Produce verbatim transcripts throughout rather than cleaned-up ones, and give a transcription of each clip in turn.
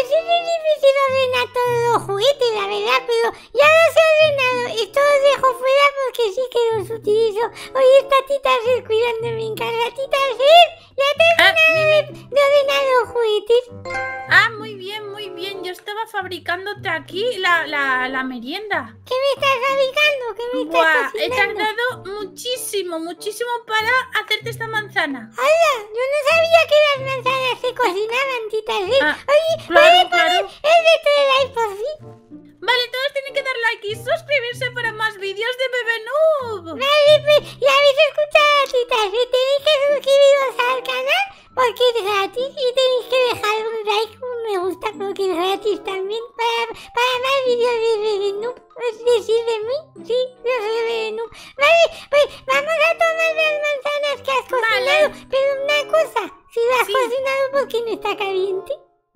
sí que es difícil ordenar todos los juguetes, la verdad, pero ya los he ordenado. Esto los dejo fuera porque sí que los utilizo. Hoy está Tita Ser cuidándome en casa. Tita Ser, ya he terminado ah, de, de ordenar los juguetes. Ah, muy bien, muy bien. Yo estaba fabricándote aquí la, la, la merienda. ¿Qué me estás fabricando? ¿Qué me estás Buah, he cocinando? tardado muchísimo, muchísimo para hacerte esta manzana. ¡Hala! Yo no sabía que las manzanas se cocinaban, Tita Ser. Ah, Oye, claro, ¿puedes poner claro. el reto de like por fin? Vale, todos tienen que dar like y suscribirse para más vídeos de Bebé Noob. Vale, pues ya habéis escuchado a Tita Ser. Tenéis que suscribiros al canal porque es gratis y tenéis que dejar un like, un me gusta porque es gratis también para, para más vídeos de Bebé Noob. ¿Es decir de mí? Sí, yo soy Bebé Noob. Vale, pues vamos a tomar las manzanas que has cocinado. Vale. Pero una cosa, si las has Sí. cocinado, ¿por qué no está caliente?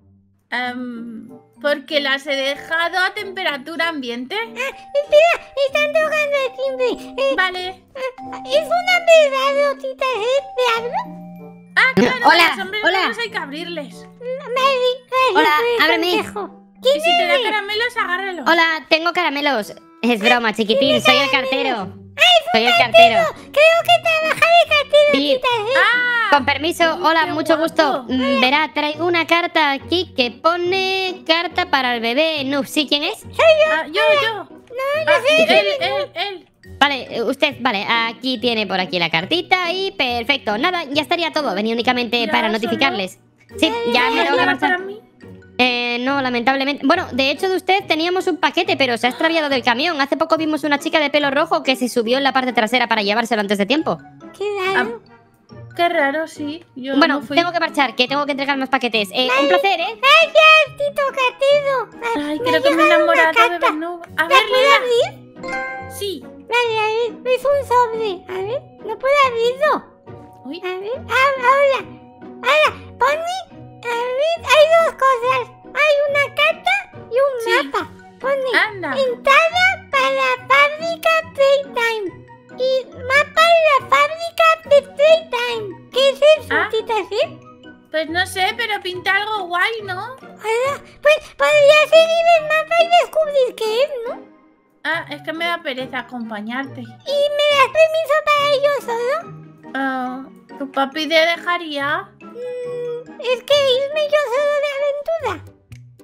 Em, porque las he dejado a temperatura ambiente. Ah, espera, están tocando el timbre. Eh, Vale. ¿Es una verdad, Tita Ser? ¿Te hablo? Ah, claro, Hola, a los hombres hola. buenos hay que abrirles. Vale, gracias Hola, por el ábreme. consejo. Y si te da caramelos, agárralos. Hola, tengo caramelos. Es broma, chiquitín, soy el cartero. Soy el cartero. Creo que trabaja de cartero, Sí. Tita Ser. Ah, Con permiso, hola, qué mucho gusto. guapo. Mm, Verá, traigo una carta aquí que pone carta para el bebé Noob. ¿Sí? ¿Quién es? ah, yo, yo. No, no Ah, sé. él, él, él. Vale, eh, usted, vale, aquí tiene por aquí la cartita y perfecto. Nada, ya estaría todo. Venía únicamente ¿Ya para solo? notificarles. Sí, ya me ¿Tienes tengo que nada marchar. para mí? Eh, no, lamentablemente. Bueno, de hecho de usted teníamos un paquete, pero se ha extraviado del camión. Hace poco vimos una chica de pelo rojo que se subió en la parte trasera para llevárselo antes de tiempo. Qué raro. Qué raro, sí. Yo Bueno, no fui. tengo que marchar, que tengo que entregar más paquetes. Eh, un placer, ¿eh? Gracias, Tito Cartero. Ah, Ay, me creo ha que me he llegado una enamorado de carta. Bebé Noob. A ¿La ver, puedo léela. abrir? Sí. Vale, a ver, es un sobre. A ver, no puedo abrirlo. Uy. A ver, ah, ahora. Ahora, pone. A ver, hay dos cosas. Hay una carta y un Sí. mapa. Pone Anda. entrada para la fábrica Playtime. Y mapa de la fábrica de Playtime. ¿Qué es eso, Ah. Tita Ser? Pues no sé, pero pinta algo guay, ¿no? Ahora, pues podría seguir el mapa y descubrir qué es, ¿no? Ah, es que me da pereza acompañarte. ¿Y me das permiso para ello solo? Ah, ¿tu papi te dejaría? Mm, es que irme yo solo de aventura.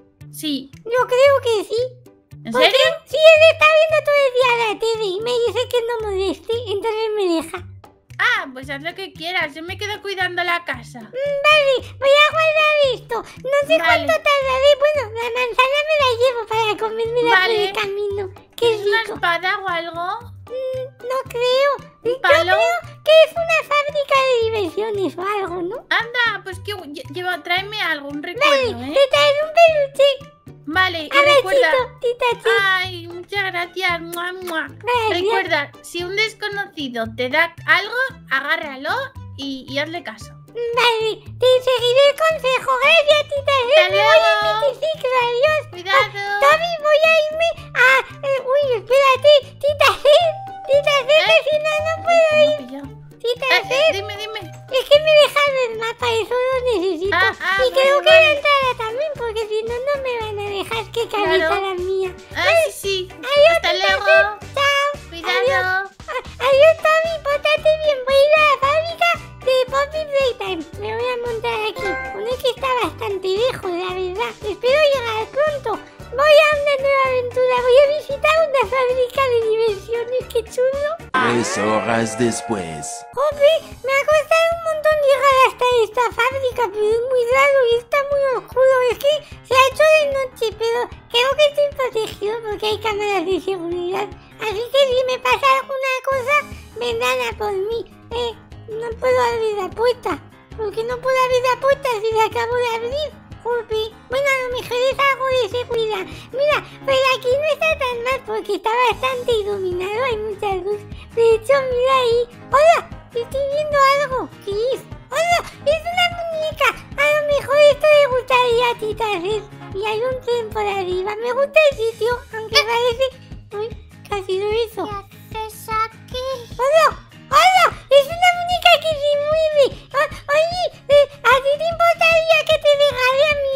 Sí. Yo creo que sí. ¿En Porque serio? si él está viendo todo el día la tele y me dice que no moleste, entonces me deja. Ah, pues haz lo que quieras. Yo me quedo cuidando la casa. Mm, vale, voy a guardar esto. No sé Vale. cuánto tardaré. Bueno, la manzana me la llevo para comérmela por Vale. el camino. Qué ¿Es una rico. espada o algo? Mm, no creo. Yo palo? creo que es una fábrica de diversiones o algo, ¿no? Anda, pues que lle- lleva, tráeme algo, un Vale, recuerdo, ¿eh? te traeré un peluche. Vale, y Abracito, recuerda. tita Chi. Ay, muchas gracias. Mua, mua. Gracias. Recuerda, si un desconocido te da algo, agárralo y, y hazle caso. Vale, te seguiré el consejo. Gracias, tita Chi. Hasta Me voy en luego. biciciclo, adiós. Cuidado. Toby, voy a irme a... eh, uy, espérate, tita Chi. Tita Chi, que ¿Eh? si no, no puedo Me ir. ha pillado. Tita Eh, Chi, eh, dime, dime. es que me dejan el mapa, eso lo necesito. Ah, ah, y creo vale, que vale. la entrada también, porque si no, no me van a dejar que cabeza Claro. la mía. Ah, sí, sí. Adiós, Hasta tita luego. Chi. Chao. Cuidado. Ah, adiós, Tommy, pórtate bien. Voy a ir a la fábrica de Poppy Playtime. Me voy a montar aquí. Pone que está bastante lejos, la verdad. Espero llegar pronto. Voy a una nueva aventura. Voy a visitar una fábrica de diversiones. ¡Qué chulo! Tres horas después. Jope, me ha costado un montón llegar hasta esta fábrica, pero es muy raro y está muy oscuro. Es que se ha hecho de noche, pero creo que estoy protegido porque hay cámaras de seguridad. Así que si me pasa alguna cosa, vendrán a por mí. Eh, no puedo abrir la puerta. Porque no puedo abrir la puerta si la acabo de abrir. Jope. Bueno, a lo mejor es algo de seguridad. Mira, pero aquí no está tan mal porque está bastante iluminado, hay mucha luz. De hecho, mira ahí. ¡Hola! Estoy viendo algo. ¿Qué es? ¡Hola! ¡Es una muñeca! A lo mejor esto le gustaría a Tita Red. Y hay un tren por arriba. Me gusta el sitio, aunque parece... Uy, ¿qué ha sido eso? ¿Qué haces aquí? ¡Hola! ¡Hola! ¡Es una muñeca que se mueve! O- oye, eh, ¿a ti te importaría que te dejara a mi, a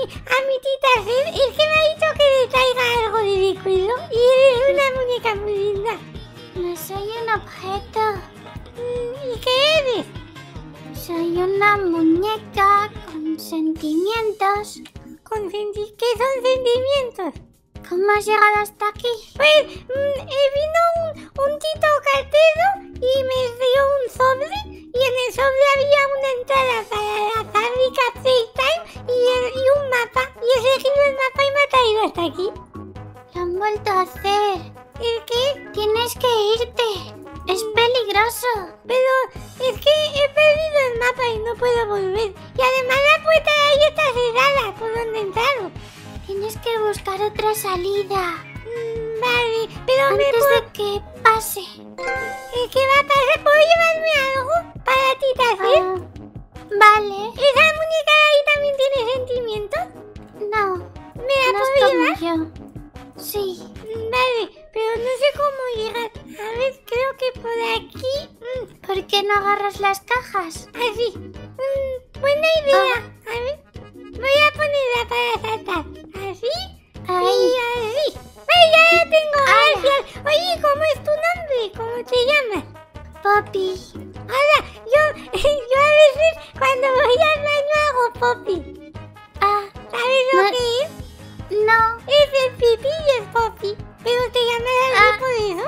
mi tita Ced, es que me ha dicho que le traiga algo de recuerdo y eres una muñeca muy linda. No soy un objeto. Mm, ¿Y qué eres? Soy una muñeca con sentimientos. Con senti- ¿Qué son sentimientos? ¿Cómo has llegado hasta aquí? Pues mm, eh, vino un, un tito cartero y me dio un sobre y en el sobre había una entrada para la fábrica Playtime y, el- y un mapa. Y he elegido el mapa y me ha traído hasta aquí. Lo han vuelto a hacer. ¿El qué? Tienes que irte. Es peligroso. Pero es que he perdido el mapa y no puedo volver. Y además la puerta de ahí está cerrada por donde he entrado. Tienes que buscar otra salida. Mm, vale, pero me Antes puedo... de que pase. ¿Eh, ¿Qué va a pasar? ¿Puedo llevarme algo para tita Ced? Ah, vale. ¿Esa muñeca de ahí también tiene sentimientos? No. ¿Me la No puedo es llevar? como yo. Sí. Mm, Vale, pero no sé cómo llegar. A ver, creo que por aquí... Mm, ¿Por qué no agarras las cajas? así. Mm, buena idea. A ver, voy a ponerla para saltar. Así Ahí. y así. ¡Ay, ya la tengo! ¡Gracias! Oye, ¿cómo es tu nombre? ¿Cómo te llamas? Poppy. Hola, yo, yo a veces cuando voy al baño hago popi. Ah, ¿Sabes lo No- que es? no. Es el pipí y el popi. ¿Pero te llamas así Ah. por eso?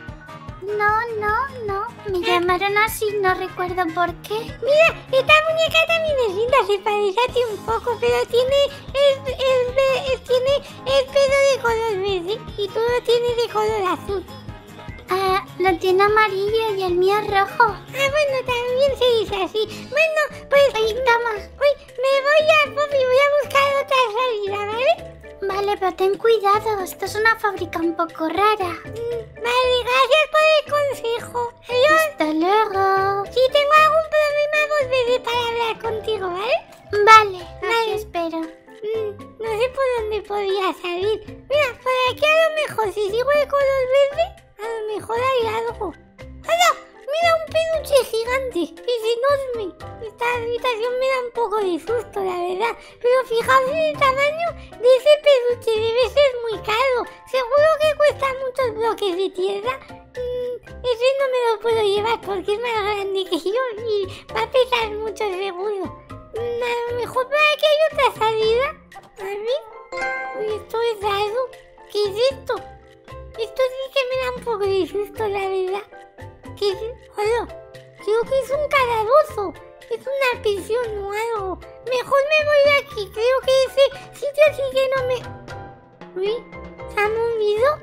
No, no, no. Me llamaron así, no recuerdo por qué. Mira, esta muñeca también es linda, se parece a ti un poco, pero tiene el, el, ve- el- tiene el pelo de color verde y tú lo tienes de color azul. Ah, lo tiene amarillo y el mío es rojo. Ah, bueno, también se dice así. Bueno, pues... Ay, toma. Uy, me voy a, Poppy, voy a buscar otra salida, ¿vale? Vale, pero ten cuidado. Esto es una fábrica un poco rara. Mm, Vale, gracias por el consejo. Adiós. Hasta luego. Si tengo algún problema volveré para hablar contigo, ¿vale? Vale, Vale. aquí espero. Mm, no sé por dónde podría salir. Mira, por aquí a lo mejor, si sigo el color verde, a lo mejor hay algo. ¡Hala! Mira un peluche gigante, es enorme. Esta habitación me da un poco de susto, la verdad. Pero fijaos en el tamaño de ese peluche, debe ser muy caro. Seguro que cuesta muchos bloques de tierra. Mm, ese no me lo puedo llevar porque es más grande que yo y va a pesar mucho seguro. Mm, a lo mejor por aquí hay otra salida. A ver. Uy, esto es raro. ¿Qué es esto? Esto sí que me da un poco de susto, la verdad. ¿Qué es? Hola, creo que es un calabozo. Es una prisión o algo. Mejor me voy de aquí. Creo que ese sitio sí que no me... Uy, ¿se ha movido?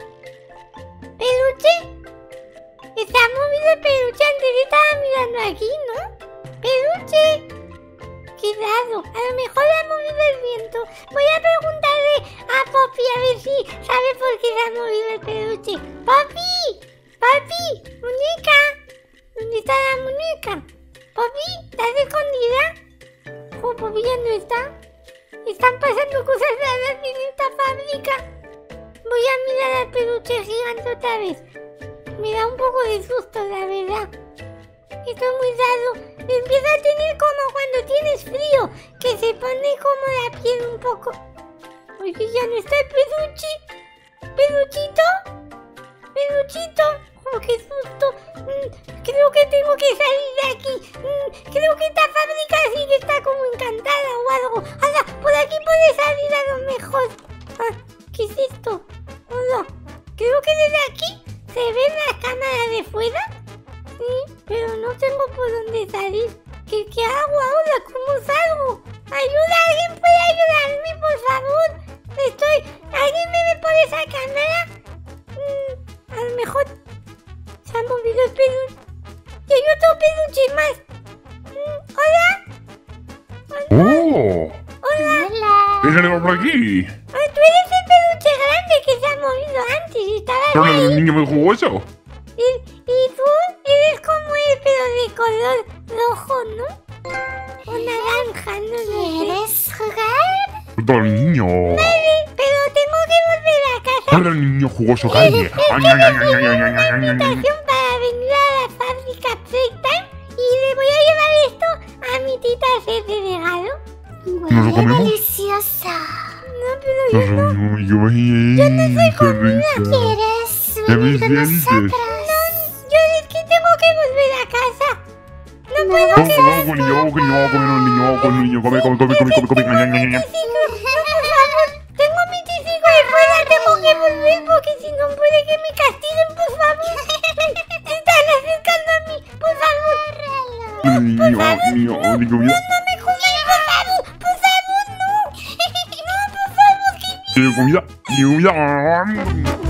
¿Peluche? ¿Se ha movido el peluche? Antes estaba mirando aquí, ¿no? ¡Peluche! ¡Qué raro! A lo mejor ha movido el viento. Voy a preguntarle a Poppy a ver si sabe por qué se ha movido el peluche. ¡Poppy! ¡Poppy! ¡Muñeca! ¿Dónde está la muñeca? ¿Poppy? ¿Estás escondida? Oh, Poppy ya no está. Están pasando cosas raras en esta fábrica. Voy a mirar al peluche gigante otra vez. Me da un poco de susto, la verdad. Esto es muy raro. Empieza a tener como cuando tienes frío, que se pone como la piel un poco. Oye, ya no está el peluche. ¿Peluchito? ¿Peluchito? Oh, qué susto. Mm, creo que tengo que salir de aquí. Mm, creo que esta fábrica sí que está como encantada o algo. ¡Hala! Por aquí puede salir a lo mejor. Ah, ¿qué es esto? Hola. Creo que desde aquí se ven las cámaras de fuera. Sí, pero no tengo por dónde salir. ¿Qué, qué hago ahora? ¿Cómo salgo? ¡Ayuda! ¿Alguien puede ayudarme, por favor? Estoy... ¿Alguien me ve por esa cámara? Mm, a lo mejor se ha movido el peluche. Y hay otro peluche más. Mm, ¿Hola? ¡Oh! Hola. ¿Qué tenemos por aquí? Ah, tú eres el peluche grande que se ha movido antes. Estabas Son el ahí. niño muy jugoso. Y, y tú eres como él, pero de color rojo, ¿no? O naranja, no lo sé. ¿Quieres jugar? Todo el niño. Vale, pero tengo que volver a casa. Todo el niño jugoso calle. Ay, ay, ay, ay, ay, ay, ay, ay, ay, ay. Invitación para venir a la fábrica Playtime y le voy a llevar esto a mi tita Ced de regalo. ¿Nos lo Huele comemos? deliciosa. No, pero yo no. Ay, yo no soy comida. ¿Quieres ¿Ya me venir con sientes? nosotros? Yo es que tengo que volver a casa. No No puedo vas Vamos, a- vamos con el niño, vamos con el niño, vamos con el niño, vamos con el niño. Come, come, come, come, come, come. ña, ña, ña, ña. tricico. No, por favor. Tengo mi tricico de fuera. Tengo que volver porque si no puede que me castiguen, por favor. Se están acercando a mí. Por favor. Niño, niño, niño, mira. No me comen, por favor. Por favor, no. No, por favor, que Quiero comida, quiero comida.